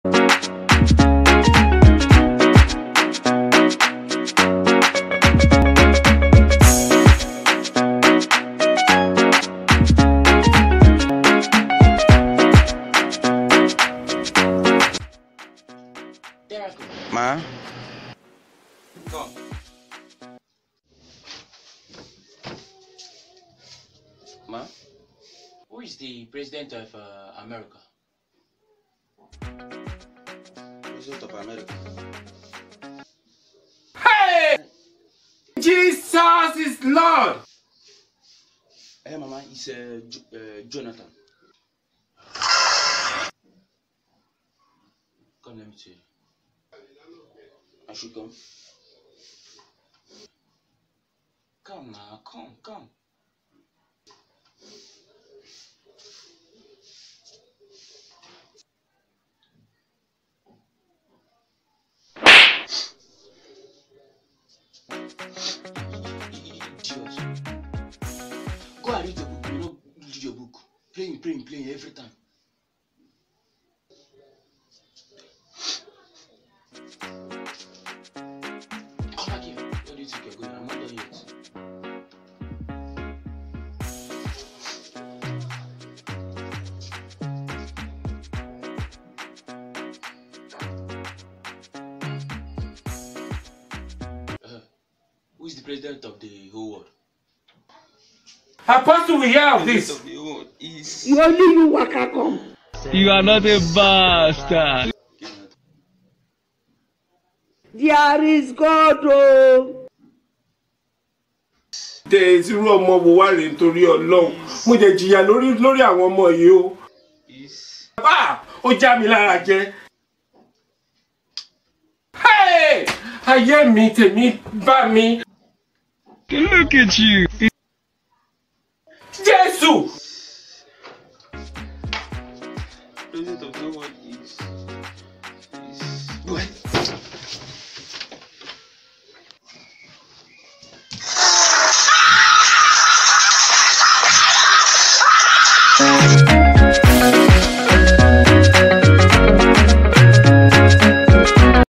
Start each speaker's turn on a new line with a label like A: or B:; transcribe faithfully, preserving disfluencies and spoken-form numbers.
A: Ma?
B: Come.
A: Ma?
B: Who is the president of uh, America?
A: President of America.
C: Hey! Jesus is Lord!
A: Hey, Mama, it's uh, J uh, Jonathan.
B: Come, let me see.
A: I should come.
B: Come now, come, come. Idiot. Go and read your book. You know, read your book. Playing, playing, playing every time. Come back here. Where do you think you're going? I'm not done yet. Uh, who is the president of the whole world?
C: Apostle, we hear of this.
A: Of the world is...
D: You only you waka come.
E: You are not a bastard.
D: There is God, oh.
C: There is irú ọmọ wo wá rè nítorí Ọlọ́run. Mo jẹ jìyà lórí lórí àwọn ọmọ yìí o. Bàbá, ó já mi lára jẹ. Hey! Ayé mi tèmi bá mi.
E: Look at you.
C: Jésù!
A: President of the world is... is...
B: What?
D: Thank you.